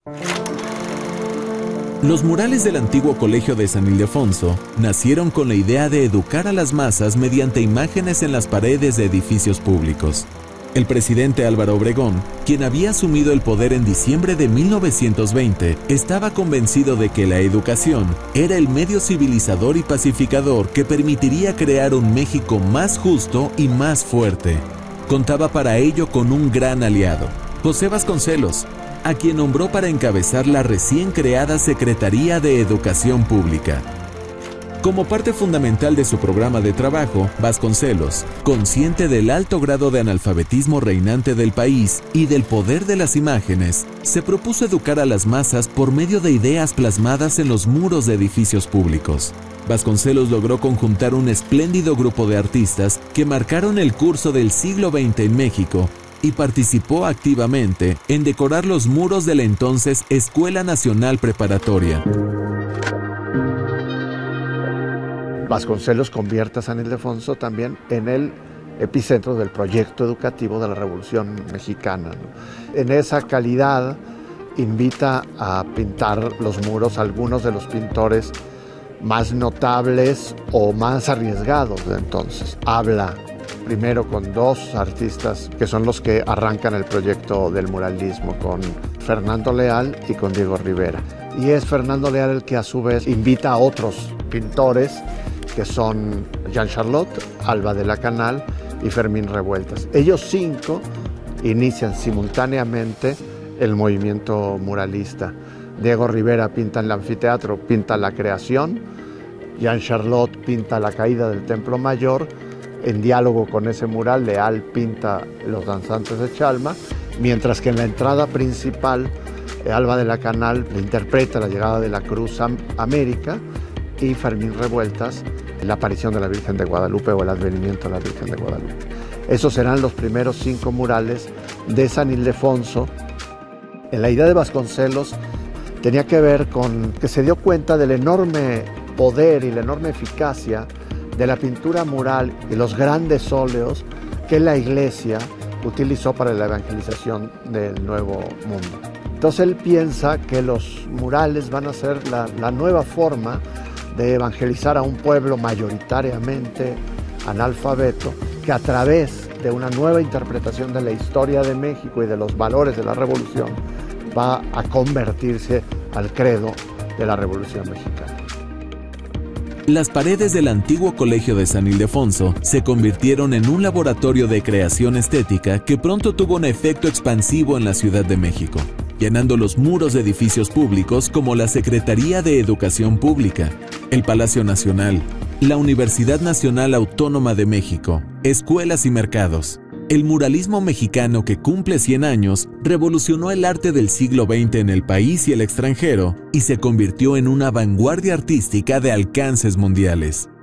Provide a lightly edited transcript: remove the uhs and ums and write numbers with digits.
Los murales del antiguo colegio de San Ildefonso nacieron con la idea de educar a las masas mediante imágenes en las paredes de edificios públicos. El presidente Álvaro Obregón, quien había asumido el poder en diciembre de 1920, estaba convencido de que la educación era el medio civilizador y pacificador que permitiría crear un México más justo y más fuerte. Contaba para ello con un gran aliado, José Vasconcelos, a quien nombró para encabezar la recién creada Secretaría de Educación Pública. Como parte fundamental de su programa de trabajo, Vasconcelos, consciente del alto grado de analfabetismo reinante del país y del poder de las imágenes, se propuso educar a las masas por medio de ideas plasmadas en los muros de edificios públicos. Vasconcelos logró conjuntar un espléndido grupo de artistas que marcaron el curso del siglo XX en México y participó activamente en decorar los muros de la entonces Escuela Nacional Preparatoria. Vasconcelos convierte a San Ildefonso también en el epicentro del proyecto educativo de la Revolución Mexicana, ¿no? En esa calidad invita a pintar los muros algunos de los pintores más notables o más arriesgados de entonces. Habla primero con dos artistas que son los que arrancan el proyecto del muralismo, con Fernando Leal y con Diego Rivera. Y es Fernando Leal el que a su vez invita a otros pintores que son Jean Charlot, Alba de la Canal y Fermín Revueltas. Ellos cinco inician simultáneamente el movimiento muralista. Diego Rivera pinta el anfiteatro, pinta la creación. Jean Charlot pinta la caída del Templo Mayor. En diálogo con ese mural, Leal pinta los danzantes de Chalma, mientras que en la entrada principal, Alba de la Canal interpreta la llegada de la Cruz a América y Fermín Revueltas la aparición de la Virgen de Guadalupe o el advenimiento de la Virgen de Guadalupe. Esos serán los primeros 5 murales de San Ildefonso. En la idea de Vasconcelos tenía que ver con que se dio cuenta del enorme poder y la enorme eficacia de la pintura mural y los grandes óleos que la Iglesia utilizó para la evangelización del Nuevo Mundo. Entonces él piensa que los murales van a ser la nueva forma de evangelizar a un pueblo mayoritariamente analfabeto, que a través de una nueva interpretación de la historia de México y de los valores de la Revolución va a convertirse al credo de la Revolución Mexicana. Las paredes del antiguo colegio de San Ildefonso se convirtieron en un laboratorio de creación estética que pronto tuvo un efecto expansivo en la Ciudad de México, llenando los muros de edificios públicos como la Secretaría de Educación Pública, el Palacio Nacional, la Universidad Nacional Autónoma de México, escuelas y mercados. El muralismo mexicano, que cumple 100 años, revolucionó el arte del siglo XX en el país y el extranjero y se convirtió en una vanguardia artística de alcances mundiales.